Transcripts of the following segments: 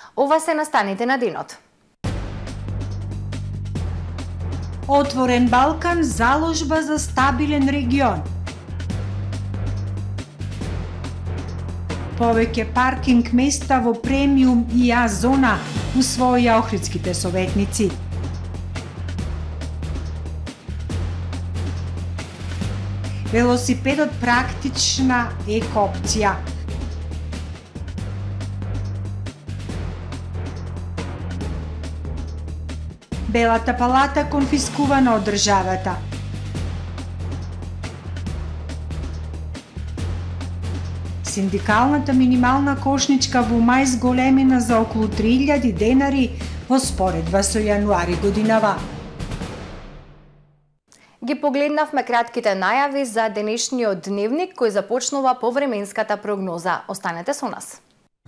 Ова се настаните на денот. Отворен Балкан, заложба за стабилен регион. Повеќе паркинг места во премиум и А зона усвоија охридските советници. Велосипедот практична еко-опција. Белата палата конфискувана од државата. Синдикалната минимална кошничка во мај зголемена за околу 3000 денари во споредба со јануари годинава. Ги погледнавме кратките најави за денешниот дневник кој започнува по временската прогноза. Останете со нас.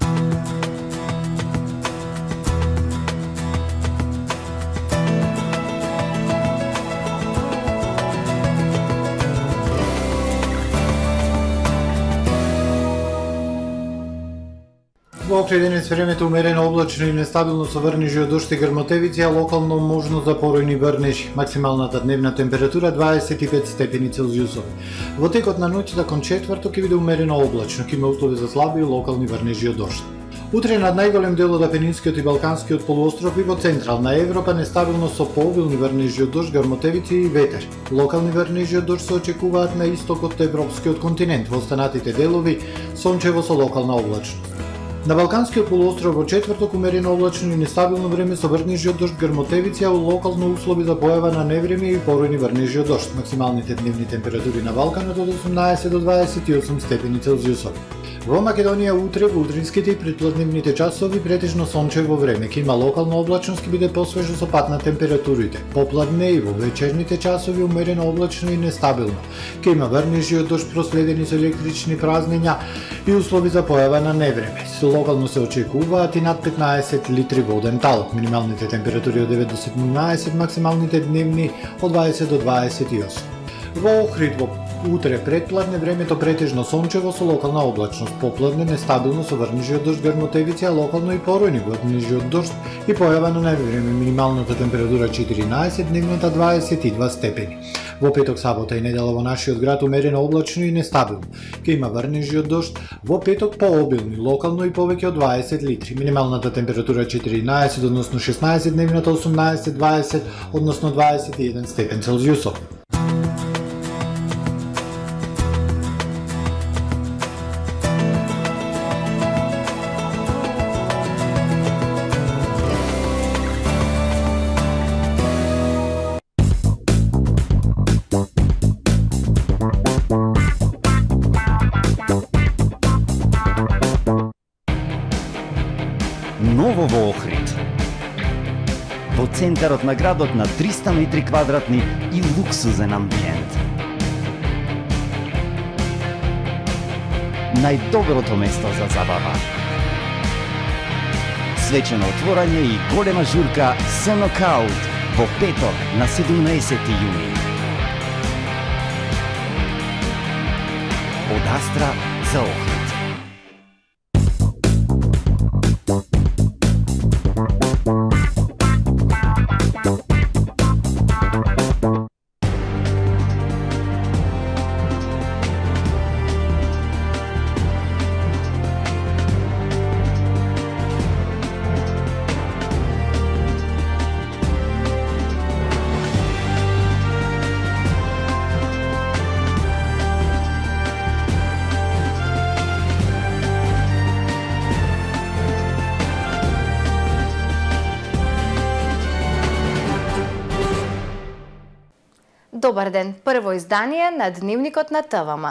Во Охрид денес времето умерено облачно и нестабилно со врнежи од дожд и грмотевици, а локално можност за поројни врнежи. Максималната дневна температура 25 степени Целзиусови. Во текот на ноќта кон четврток ќе биде умерено облачно, ќе има услови за слаби и локални врнежи од дожд. Утре над најголем дел од Апенинскиот и Балканскиот полуостров и во централна Европа нестабилно со пообилни врнежи од дожд, грмотевици и ветер. Локални врнежи од дожд се очекуваат на истокот од европскиот континент, во останатите делови сончево со локална облачност. На Балканскиот полуостров во четврток умерено облачно и нестабилно време со врнежи од дожд, грмотевици, а локално услови за појава на невреме и поројни врнежи од дожд. Максималните дневни температури на Балканот од 18 до 28 степени Целзиусови. Во Македонија утре во утринските и предпладневните часови претежно сончево време, ќе има локална облачност, ќе биде посвежо со пад на температурите. Попладне и во вечерните часови умерено облачно и нестабилно. Ќе има врнежи од дожд проследени со електрични празнења и услови за појава на невреме. Локално се очекуваат и над 15 литри воден талок. Минималните температури од 9 до 17, максималните дневни од 20 до 28. Во Охрид во утре предпладне времето претежно сончево со локална облачност, попладне нестабилно со врнежи од дожд, грмотевици, а локално и поројни врнежи од дожд и појава на невреме. Минималната температура 14, дневната 22 степени. Во петок, сабота и недела во нашиот град умерено облачно и нестабилно. Ќе има врнежи од дожд, во петок пообилни, локално и повеќе од 20 литри. Минималната температура 14, односно 16, дневната 18, 20, односно 21 степен Целзиусов. Ново во Охрид. Во центарот на градот на 300 метри квадратни и луксузен амбиент. Најдоброто место за забава. Свечено отворање и голема журка со нокаут во петок на 17 јуни. Од Астра за Охрид. Добар ден, прво издание на Дневникот на ТВМ.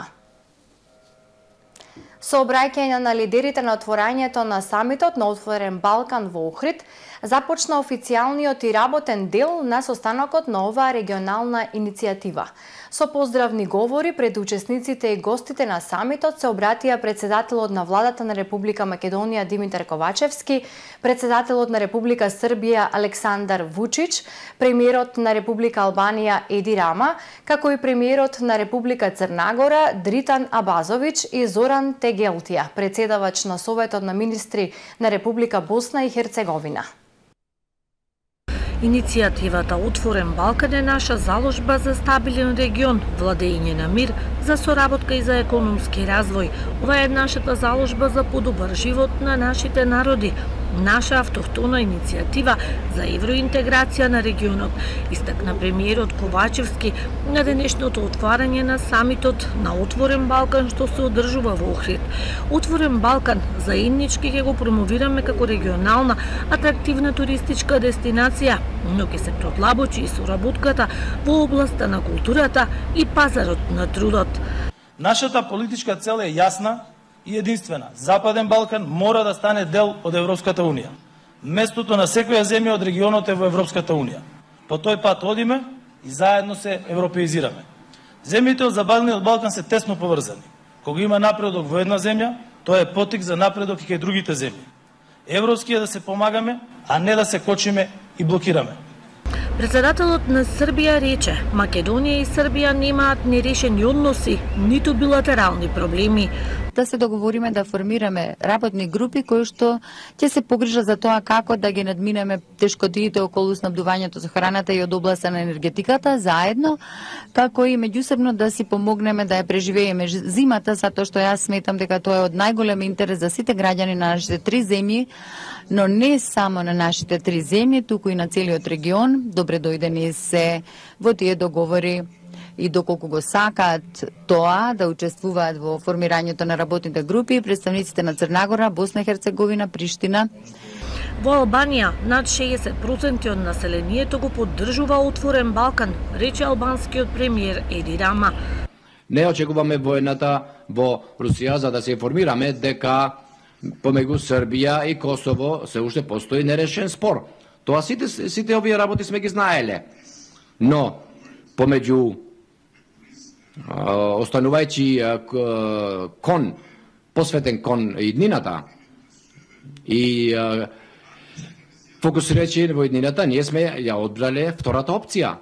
Со обраќање на лидерите на отворањето на самитот на Отворен Балкан во Охрид, Започна официјалниот и работен дел на состанокот на оваа регионална иницијатива. Со поздравни говори пред учесниците и гостите на самитот се обратија председателот на владата на Република Македонија Димитар Ковачевски, председателот на Република Србија Александар Вучич, премиерот на Република Албанија Еди Рама, како и премиерот на Република Црна Дритан Абазович и Зоран Тегелтија, председавач на Советот на министри на Република Босна и Херцеговина. Иницијативата Отворен Балкан е наша заложба за стабилен регион, владење на мир, за соработка и за економски развој. Ова е нашата заложба за подобар живот на нашите народи. Наша автохтона иницијатива за евроинтеграција на регионот, истакна премиерот Ковачевски на денешното отварање на самитот на Отворен Балкан што се одржува во Охрид. Отворен Балкан заеднички ќе го промовираме како регионална атрактивна туристичка дестинација, но ќе се продлабочи и соработката во областа на културата и пазарот на трудот. Нашата политичка цел е јасна и единствена. Западен Балкан мора да стане дел од Европската Унија. Местото на секоја земја од регионот е во Европската Унија. По тој пат одиме и заедно се европеизираме. Земјите од Западниот Балкан се тесно поврзани. Кога има напредок во една земја, тоа е потик за напредок и кај другите земји. Европски е да се помагаме, а не да се кочиме и блокираме. Председателот на Србија рече, Македонија и Србија немаат нерешени односи, ниту билатерални проблеми. Да се договориме да формираме работни групи кои што ќе се погрижат за тоа како да ги надминеме тешкотиите околу снабдувањето со храната и од областа на енергетиката заедно, како и меѓусебно да си помогнеме да ја преживееме зимата, затоа што јас сметам дека тоа е од најголем интерес за сите граѓани на нашите три земји, но не само на нашите три земји, туку и на целиот регион. Добре дојдени се во тие договори и доколку го сакаат тоа да учествуваат во формирањето на работните групи, представниците на Црна Гора, Босна и Херцеговина, Приштина. Во Албанија над 60% од населението го поддржува Отворен Балкан, рече албанскиот премиер Еди Рама. Не очекуваме војната во Русија за да се информираме дека помеѓу Србија и Косово се уште постои нерешен спор. Тоа сите овие работи сме ги знаеле. Но помеѓу останувајќи кон, посветен кон иднината и фокусирајќи во иднината, ние сме ја одбрале втората опција.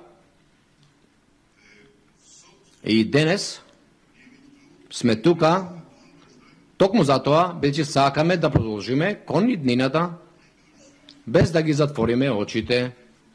И денес сме тука токму затоа, бидејќи сакаме да продолжиме кон иднината, без да ги затвориме очите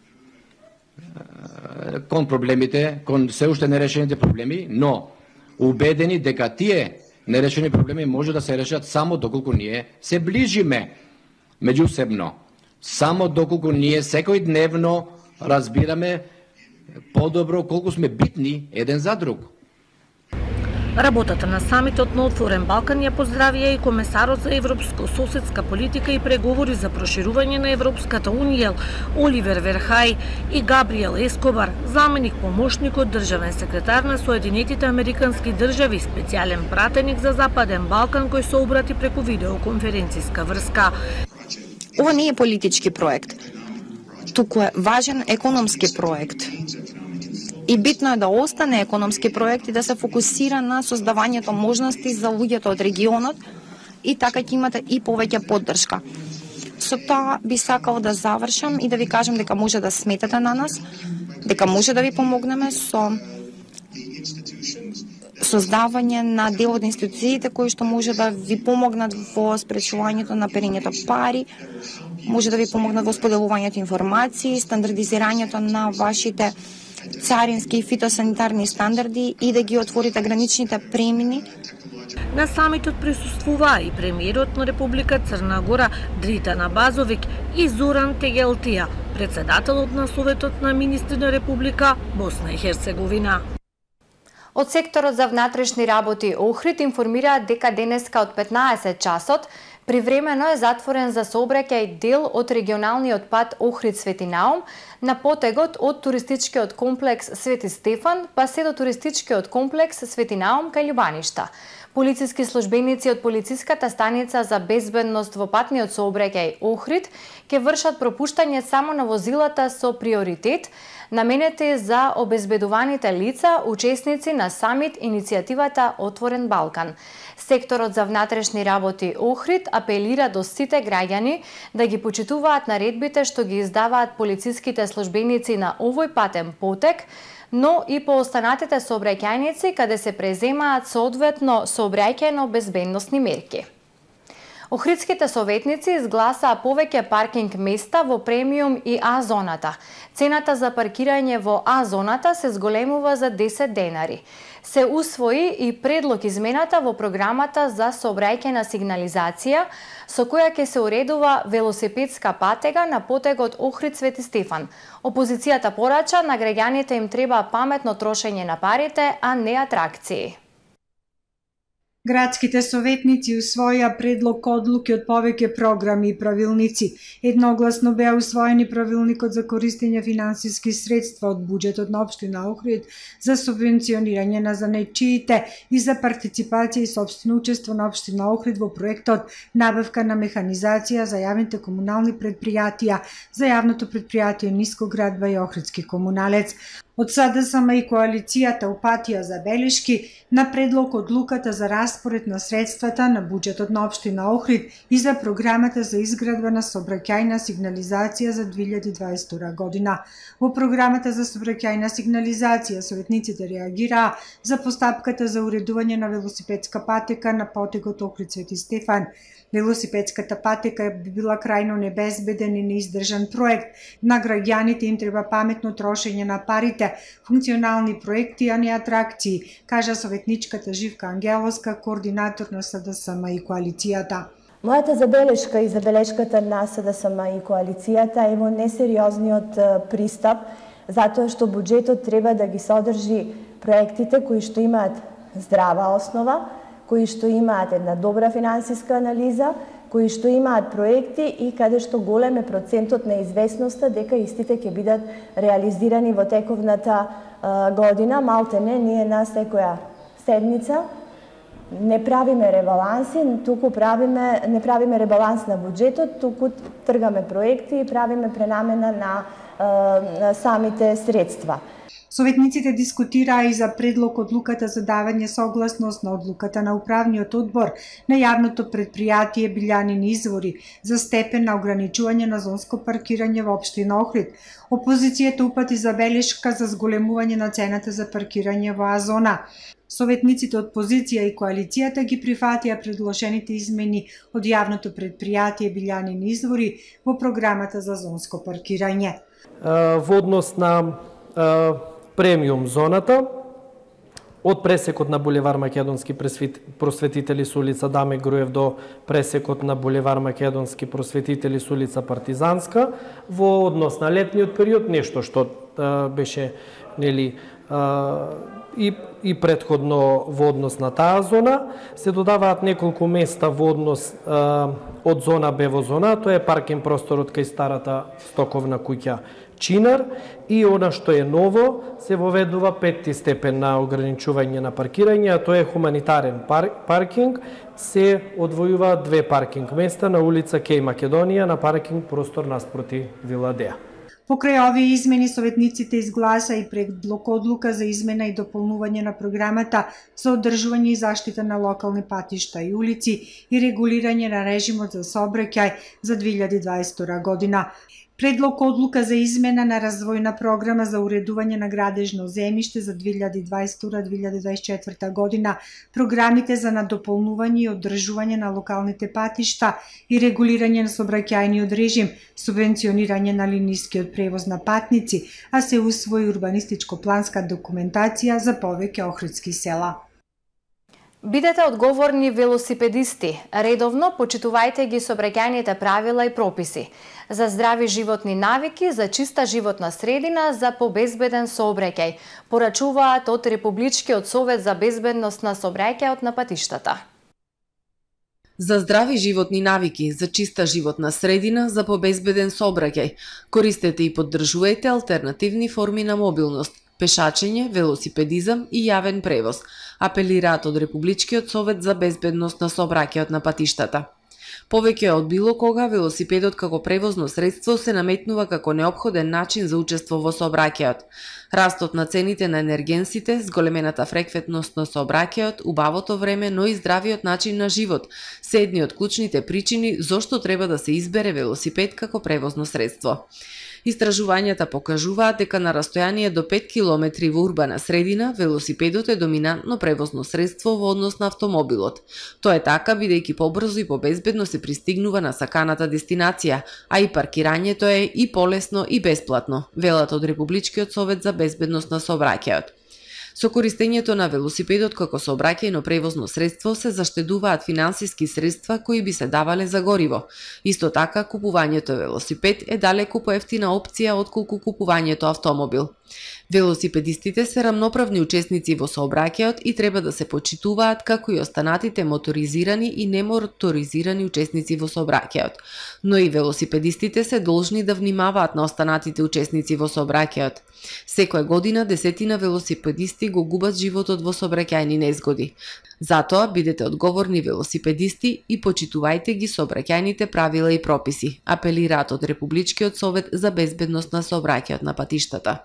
кон проблемите, кон се уште нерешените проблеми, но убедени дека тие нерешени проблеми може да се решат само доколку ние се ближиме меѓусебно. Само доколку ние секој дневно разбираме подобро колку сме битни еден за друг. Работата на самитот на Отворен Балкан ја поздравија и комесарот за европско-соседска политика и преговори за проширување на Европската Унија Оливер Верхај и Габриел Ескобар, заменик помошникот државен секретар на Соединетите Американски држави, специјален пратеник за Западен Балкан кој се обрати преку видеоконференциска врска. Ова не е политички проект, туку е важен економски проект. И битно е да остане економски проект и да се фокусира на создавањето можности за луѓето од регионот и така ќе имате и повеќе поддршка. Со тоа би сакал да завршам и да ви кажам дека може да сметате на нас, дека може да ви помогнеме со создавање на дел од институциите кои што може да ви помогнат во спречувањето на перењето пари, може да ви помогнат во споделувањето информации, стандардизирањето на вашите царински и фитосанитарни стандарди и да ги отворите граничните премини. На самитот присуствуваа и премиерот на Република Црна Гора Дритан Абазович и Зоран Тегелтија, председателот на Советот на министри на Република Босна и Херцеговина. Од секторот за внатрешни работи Охрид информираат дека денеска од 15 часот привремено е затворен за сообраќај дел од регионалниот пат Охрид Свети Наум на потегот од туристичкиот комплекс Свети Стефан па се до туристичкиот комплекс Свети Наум кај Љубаништа. Полициски службеници од полициската станица за безбедност во патниот сообраќај Охрид ќе вршат пропуштање само на возилата со приоритет, наменети за обезбедуваните лица, учесници на самит иницијативата Отворен Балкан. Секторот за внатрешни работи Охрид апелира до сите граѓани да ги почитуваат наредбите што ги издаваат полициските службеници на овој патен потек, но и по останатите сообраќајници каде се преземаат соодветно сообраќајно безбедносни мерки. Охридските советници изгласаа повеќе паркинг места во премиум и А зоната. Цената за паркирање во А зоната се зголемува за 10 денари. Се усвои и предлог измената во програмата за сообраќајна сигнализација, со која ќе се уредува велосипедска патега на потегот Охрид Свети Стефан. Опозицијата порача на граѓаните им треба паметно трошење на парите, а не атракции. Градските советници усвоија предлог одлуки од повеќе програми и правилници. Едногласно беа усвоени правилникот за користење финансиски средства од буџетот на општина Охрид за субвенционирање на занетчиите и за партиципација и сопствено учество на општина Охрид во проектот набавка на механизација за јавните комунални предпријатија, за јавното предпријатие Нискоградба и Охридски комуналец. Од СДСМ и коалицијата упатија забелешки на предлог одлуката за распоред на средствата на буџетот на општина Охрид и за програмата за изградба на сообраќајна сигнализација за 2022 година. Во програмата за сообраќајна сигнализација советниците реагираа за постапката за уредување на велосипедска патека на потегот Охрид Свети Стефан. Велосипедската патека би била крајно небезбеден и неиздржан проект. На граѓаните им треба паметно трошење на парите, функционални проекти, а не атракции, кажа советничката Живка Ангеловска, координатор на СДСМ и коалицијата. Мојата забелешка и забелешката на СДСМ и коалицијата е во несериозниот пристап, затоа што буџетот треба да ги содржи проектите кои што имаат здрава основа, кои што имаат една добра финансиска анализа, кои што имаат проекти и каде што голем е процентот на известноста дека истите ќе бидат реализирани во тековната година. Малтене ние на секоја седмица не правиме ребаланси, туку не правиме ребаланс на буџетот, туку тргаме проекти и правиме пренамена на самите средства. Советниците дискутираа и за предлог одлуката за давање согласност на одлуката на управниот одбор на јавното предпријатие Билјанини извори за степен на ограничување на зонско паркирање во општина Охрид. Опозицијата упати забелешка за зголемување на цената за паркирање во А зона. Советниците од позиција и коалицијата ги прифатија предложените измени од јавното предпријатие Билјанини извори во програмата за зонско паркирање. Во однос на премиум зоната, од пресекот на булевар Македонски просветители со улица Даме Груев до пресекот на булевар Македонски просветители со улица Партизанска, во однос на летниот период, нешто што беше и претходно во однос на таа зона, се додаваат неколку места во однос од зона Б во зона, тоа е паркинг просторот кај старата стоковна куќа Чинар, и она што е ново, се воведува 5-ти степен на ограничување на паркирање, а тоа е хуманитарен паркинг, се одвојуваат 2 паркинг места на улица Кеј Македонија на паркинг простор наспроти Вила Деа. Покрај овие измени, советниците изгласа и предлог одлука за измена и дополнување на програмата за одржување и заштита на локални патишта и улици и регулирање на режимот за сообраќај за 2022 година. Предлог одлука за измена на развојна програма за уредување на градежно земјиште за 2022-2024 година, програмите за надополнување и одржување на локалните патишта и регулирање на сообраќајниот режим, субвенционирање на линискиот превоз на патници, а се усвои урбанистичко-планска документација за повеќе охридски села. Бидете одговорни велосипедисти. Редовно почитувајте ги сообраќајните правила и прописи. За здрави животни навики, за чиста животна средина, за побезбеден сообраќај, порачуваат од Републичкиот совет за безбедност на сообраќајот на патиштата. За здрави животни навики, за чиста животна средина, за побезбеден сообраќај, користете и поддржувајте алтернативни форми на мобилност, пешачење, велосипедизам и јавен превоз, апелираат од Републичкиот совет за безбедност на сообраќајот на патиштата. Повеќе од било кога, велосипедот како превозно средство се наметнува како неопходен начин за учество во сообраќајот. Растот на цените на енергенсите, зголемената фреквентност на сообраќајот, убавото време, но и здравиот начин на живот се едни од клучните причини зошто треба да се избере велосипед како превозно средство. Истражувањата покажуваат дека на растојание до 5 километри во урбана средина, велосипедот е доминантно превозно средство во однос на автомобилот. Тоа е така бидејќи побрзо и побезбедно се пристигнува на саканата дестинација, а и паркирањето е и полесно и бесплатно, велат од Републичкиот совет за безбедност на сообраќајот. Со користењето на велосипедот како сообраќајно превозно средство се заштедуваат финансиски средства кои би се давале за гориво. Исто така, купувањето велосипед е далеку поевтина опција отколку купувањето автомобил. Велосипедистите се рамноправни учесници во сообраќајот и треба да се почитуваат како и останатите моторизирани и немоторизирани учесници во сообраќајот. Но и велосипедистите се должни да внимаваат на останатите учесници во сообраќајот. Секоја година десетина велосипедисти го губат животот во сообраќајни незгоди. Затоа бидете одговорни велосипедисти и почитувајте ги сообраќајните правила и прописи, апелираат од Републичкиот совет за безбедност на сообраќајот на патиштата.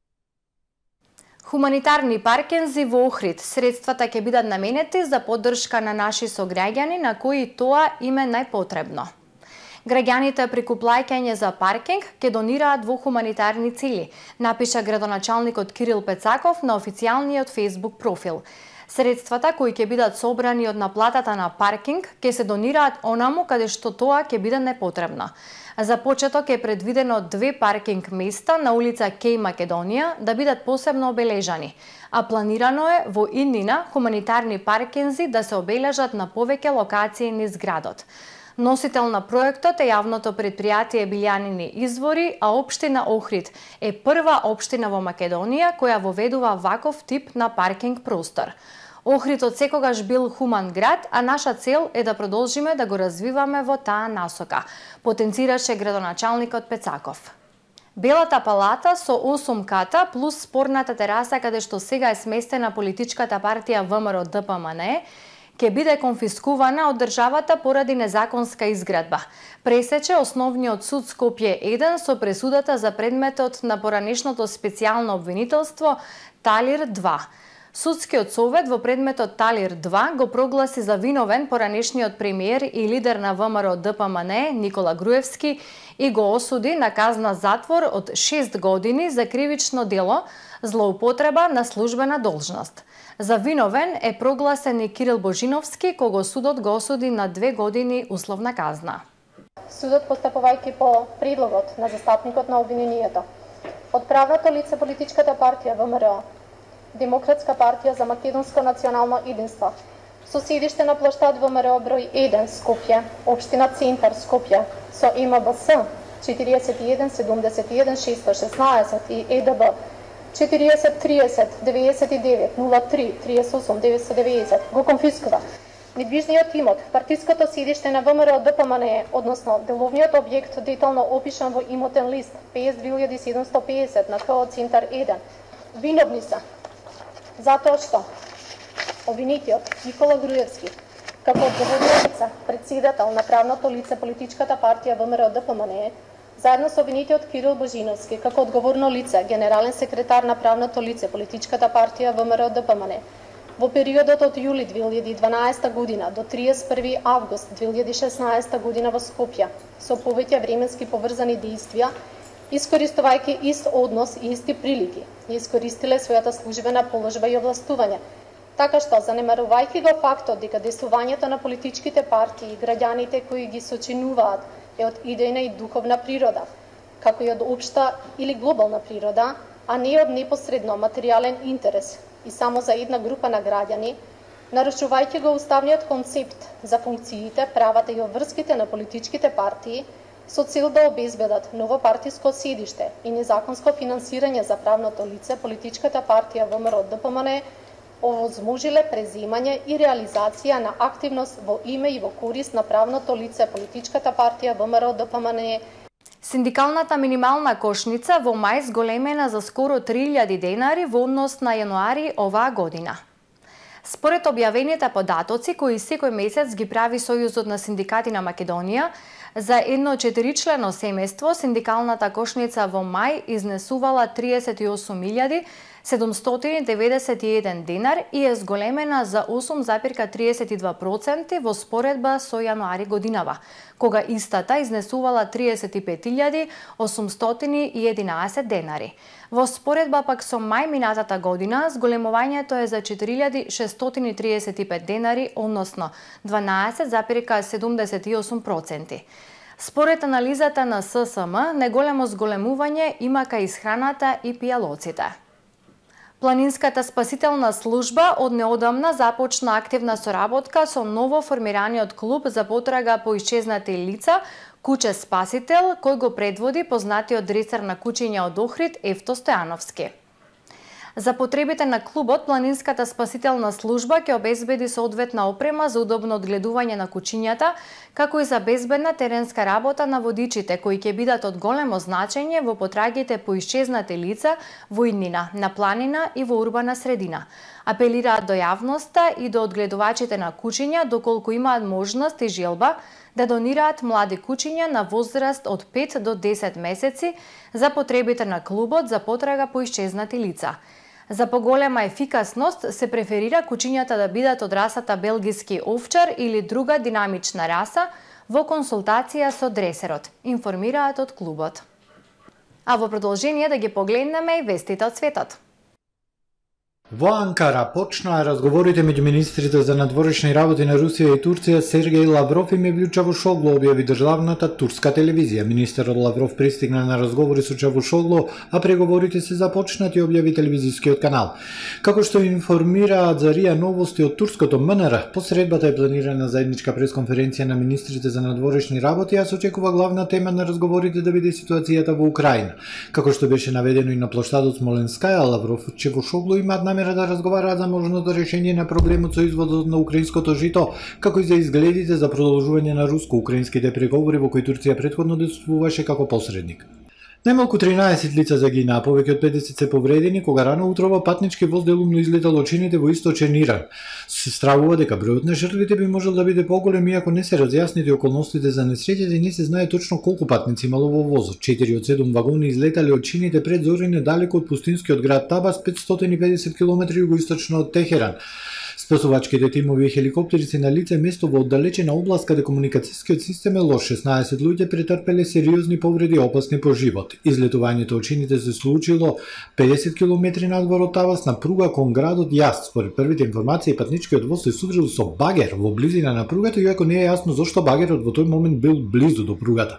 Хуманитарни паркинзи во Охрид. Средствата ќе бидат наменети за поддршка на наши сограѓани на кои тоа им е најпотребно. Граѓаните преку плаќање за паркинг ќе донираат во хуманитарни цели, напиша градоначалникот Кирил Пецаков на официјалниот Facebook профил. Средствата кои ќе бидат собрани од наплатата на паркинг ќе се донираат онаму каде што тоа ќе биде непотребно. За почеток е предвидено 2 паркинг места на улица Кеј Македонија да бидат посебно обележани, а планирано е во иднина хуманитарни паркинзи да се обележат на повеќе локации низ градот. Носител на проектот е јавното претпријатие Билјанини извори, а општина Охрид е прва општина во Македонија која воведува ваков тип на паркинг простор. Охрид од секогаш бил хуман град, а наша цел е да продолжиме да го развиваме во таа насока, потенцираше градоначалникот Пецаков. Белата палата со 8 ката плюс спорната тераса каде што сега е сместена политичката партија ВМРО ДПМН ќе биде конфискувана од државата поради незаконска изградба. Пресече Основниот суд Скопје 1 со пресудата за предметот на поранешното специјално обвинителство Талир 2. Судскиот совет во предметот Талир 2 го прогласи за виновен поранешниот премиер и лидер на ВМРО ДПМН Никола Груевски и го осуди на казна затвор од 6 години за кривично дело злоупотреба на службена должност. За виновен е прогласен и Кирил Божиновски, кого судот го осуди на 2 години условна казна. Судот, постапувајќи по предлогот на застапникот на обвинението, од правното лице политичката партија ВМРО, Демократска партија за македонско национално единство, со седиште на плоштад ВМРО број 1 Скопје, општина Центар Скопје, со МБС 41 71 616 и ЕДБ 40 30 99 03 38 990 го конфискува недвижниот имот, партиското седиште на ВМРО ДПМН, односно деловниот објект детално опишан во имотен лист 50750 на КО Центар 1. Виновни се затоа што обвинетиот Никола Груевски, како одговорно лице, председател на правното лице политичката партија ВМРО ДПМН, заедно со обвинетиот Кирил Божиновски, како одговорно лице, генерален секретар на правното лице политичката партија ВМРО ДПМН, во периодот од јули 2012 година до 31 август 2016 година во Скопје, со повеќе временски поврзани действија, искористувајќи ист однос и исти прилики, искористиле својата службена положба и овластување, така што, занемарувајќи го фактот дека действувањето на политичките партии и граѓаните кои ги сочинуваат е од идејна и духовна природа, како и од општа или глобална природа, а не од непосредно материјален интерес и само за една група на граѓани, нарушувајќи го уставниот концепт за функциите, правата и обврските на политичките партии, со цел да обезбедат ново партиско седиште и незаконско финансирање за правното лице, политичката партија ВМРО-ДПМН овозможиле преземање и реализација на активност во име и во корист на правното лице, политичката партија ВМРО-ДПМН. Синдикалната минимална кошница во мај зголемена за скоро 3000 денари во однос на јануари оваа година. Според објавените податоци кои секој месец ги прави Сојузот на синдикати на Македонија, за едно 4-члено семејство синдикалната кошница во мај изнесувала 38.791 денар и е зголемена за 8,32% во споредба со јануари годинава, кога истата изнесувала 35.811 денари. Во споредба пак со мај минатата година, зголемувањето е за 4.635 денари, односно 12,78%. Според анализата на ССМ, најголемо зголемување има кај исхраната и пијалоците. Планинската спасителна служба од неодамна започна активна соработка со ново формираниот клуб за потрага по исчезнати лица Куќе Спасител, кој го предводи познатиот дресар на куќиња од Охрид Ефто Стојановски. За потребите на клубот, Планинската спасителна служба ќе обезбеди соодветна опрема за удобно одгледување на куќињата, како и за безбедна теренска работа на водичите, кои ќе бидат од големо значење во потрагите по исчезнати лица во иднина, на планина и во урбана средина. Апелираат до јавноста и до одгледувачите на куќиња, доколку имаат можност и желба да донираат млади куќиња на возраст од 5 до 10 месеци за потребите на клубот за потрага по исчезнати лица. За поголема ефикасност се преферира куќињата да бидат од расата белгиски овчар или друга динамична раса во консултација со дресерот, информираат од клубот. А во продолжение да ги погледнеме и вестите од светот. Во Анкара почнаа разговорите меѓу министрите за надворешни работи на Русија и Турција Сергеј Лавров и Мевлют Чавушоглу, објави државната турска телевизија. Министерот Лавров пристигна на разговори со Чавушоглу, а преговорите се започнати, објави телевизискиот канал. Како што информираат за РИА Новости од турското МНР, по средбата е планирана заедничка пресконференција на министрите за надворешни работи, а се очекува главна тема на разговорите да биде ситуацијата во Украина. Како што беше наведено и на плоштадот Смоленскаја, Лавров и Чавушоглу имаат намера да разговараат за можното решение на проблемот со извозот на украинското жито, како и за изгледите за продолжување на руско-украинските преговори во кои Турција претходно действуваше како посредник. Најмалку 13 лица загинаа, повеќе од 50 се повредени, кога рано утрово патнички воз делумно излетал од чините во источен Иран. Се стравува дека бројот на жртвите би можел да биде поголем, иако не се разјаснети околностите за несреќата и не се знае точно колку патници имало во возот. 4 од 7 вагони излетале од чините пред зори недалеку од пустинскиот град Табас, 550 км југоисточно од Техеран. Спасувачките тимови и хеликоптери се на лице место во оддалечена област каде комуникацијскиот систем е лош. 16 луѓе претрпеле сериозни повреди опасни по живот. Излетувањето од чините се случило 50 км надвор од Табас на пруга кон градот Јазд. Според првите информации, патничкиот воз се судрил со багер во близина на пругата, иако не е јасно зошто багерот во тој момент бил близу до пругата.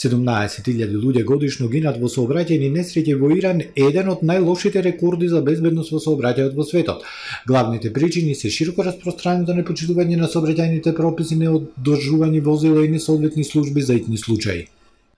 17.000 луѓе годишно гинат во сообраќајни несреќи во Иран, еден од најлошите рекорди за безбедност во сообраќајот во светот. Главните причини се широко распространето непочитување на сообраќајните прописи, неодржување возила и несоодветни служби за итни случаи.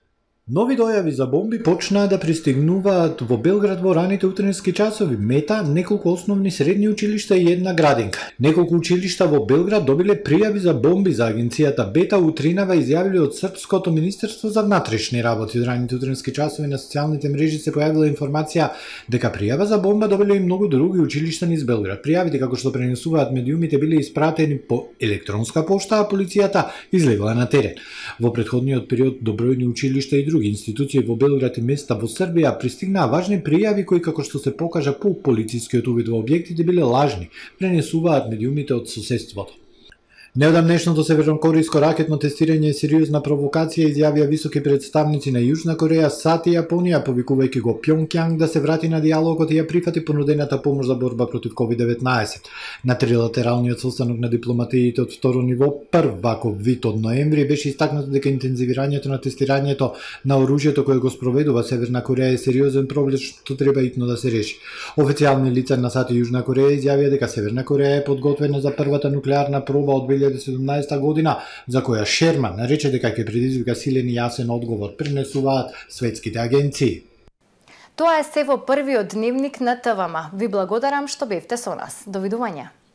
Нови дојави за бомби почнаа да пристигнуваат во Белград во раните утренски часови. Мета неколку основни средни училишта и една градинка. Неколку училишта во Белград добиле пријави за бомби. За агенцијата Бета утринава изјавили од Српското министерство за внатрешни работи. Од раните утренски часови на социјалните мрежи се појавила информација дека пријава за бомба добиле и многу други училишта низ Белград. Пријавите, како што пренесуваат медиумите, биле испратени по електронска пошта, а полицијата излегла на терен. Во претходниот период до бројни училишта и други институции во Белград и места во Србија пристигнаа важни пријави кои, како што се покажа по полицискиот увид во објектите, биле лажни, пренесуваат медиумите од соседството. Неодамнешното севернокорејско ракетно тестирање е сериозна провокација, изјавија високи представници на Јужна Кореја, САД и Јапонија, повикувајќи го Пјонкјанг да се врати на диалогот и ја прифати понудената помош за борба против COVID-19. На трилатералниот состанок на дипломатиите од второ ниво, прв ваков вид од ноември, беше истакнато дека интензивирањето на тестирањето на оружјето кое го спроведува Северна Кореја е сериозен проблем што треба итно да се реши. Официјални лица на САД и Јужна Кореја изјавија дека Северна Кореја е подготвена за првата нуклеарна проба од 2017 година, за која Шерман рече дека ќе предизвика силен и јасен одговор, пренесуваат светските агенции. Тоа е се во првиот дневник на ТВМ. Ви благодарам што бевте со нас. Довидување.